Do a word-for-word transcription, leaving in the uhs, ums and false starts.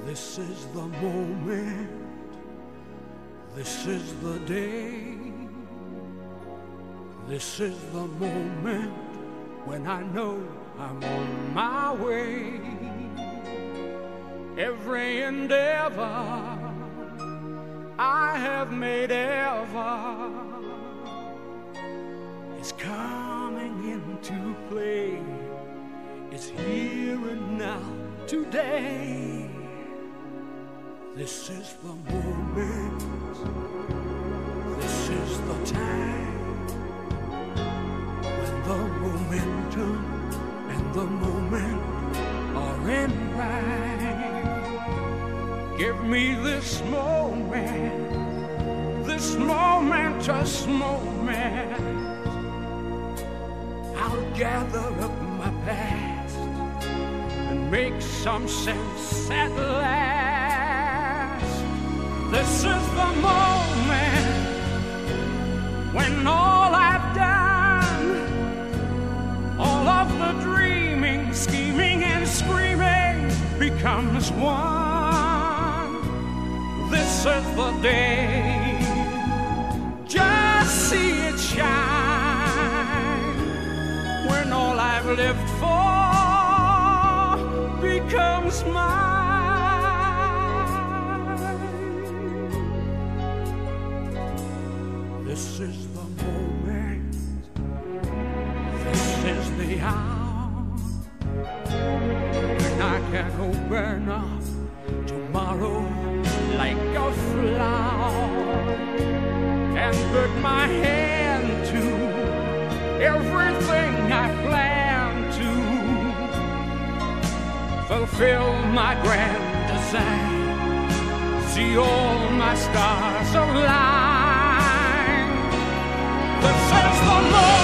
This is the moment, this is the day, this is the moment when I know I'm on my way. Every endeavor I have made ever is coming into play. It's here and now, today. This is the moment, this is the time, when the momentum and the moment are in rhyme. Give me this moment, this momentous moment. I'll gather up my past and make some sense at last. This is the moment when all I've done, all of the dreaming, scheming, and screaming becomes one. This is the day, just see it shine, when all I've lived for becomes mine. This is the moment, this is the hour, when I can open up tomorrow like a flower and put my hand to everything I plan to, fulfill my grand design, see all my stars align. This is the moment.